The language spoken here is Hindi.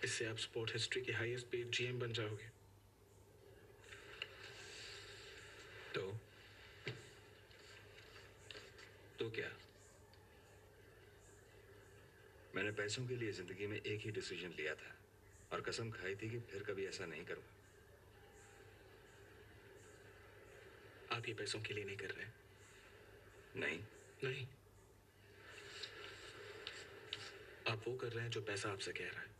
इससे आप स्पोर्ट हिस्ट्री के हाईएस्ट पेड जीएम बन जाओगे। तो क्या? मैंने पैसों के लिए जिंदगी में एक ही डिसीजन लिया था और कसम खाई थी कि फिर कभी ऐसा नहीं करूंगा। आप ये पैसों के लिए नहीं कर रहे? नहीं नहीं, आप वो कर रहे हैं जो पैसा आपसे कह रहा है।